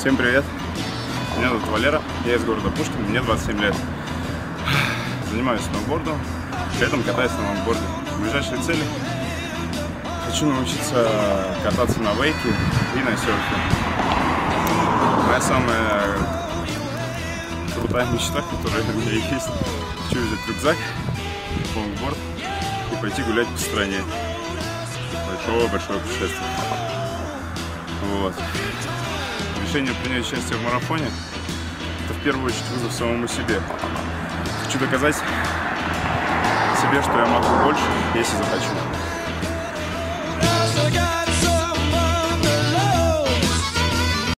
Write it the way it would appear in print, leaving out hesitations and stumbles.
Всем привет! Меня зовут Валера, я из города Пушкин, мне 27 лет. Занимаюсь сноубордом, при этом катаюсь на лонгборде. Ближайшие цели: хочу научиться кататься на вейке и на серфе. Моя самая крутая мечта, которая у меня есть: хочу взять рюкзак, лонгборд и пойти гулять по стране. Большое путешествие. Вот. Решение принять участие в марафоне — это в первую очередь вызов самому себе. Хочу доказать себе, что я могу больше, если захочу.